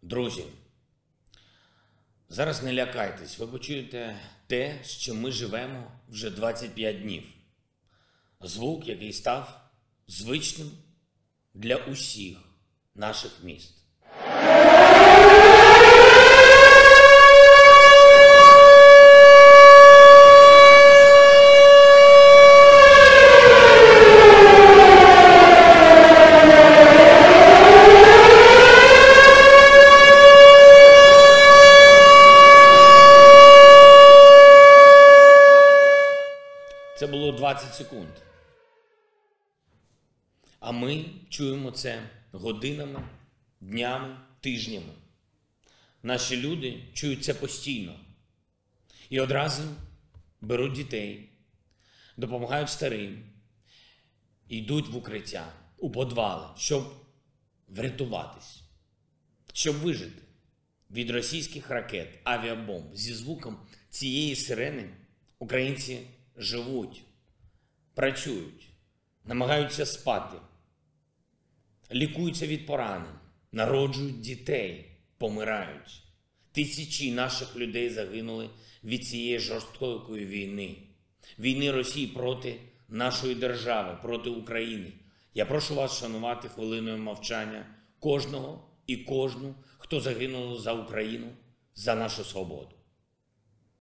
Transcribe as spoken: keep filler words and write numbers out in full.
Друзі, зараз не лякайтесь, ви почуєте те, з чим ми живемо вже двадцять п'ять днів. Звук, який став звичним для усіх наших міст. Це було двадцять секунд. А ми чуємо це годинами, днями, тижнями. Наші люди чують це постійно. І одразу беруть дітей, допомагають старим, йдуть в укриття, у підвали, щоб врятуватись, щоб вижити від російських ракет, авіабомб. Зі звуком цієї сирени українці живуть, працюють, намагаються спати, лікуються від поранень, народжують дітей, помирають. Тисячі наших людей загинули від цієї жорстокої війни. Війни Росії проти нашої держави, проти України. Я прошу вас шанувати хвилиною мовчання кожного і кожну, хто загинув за Україну, за нашу свободу.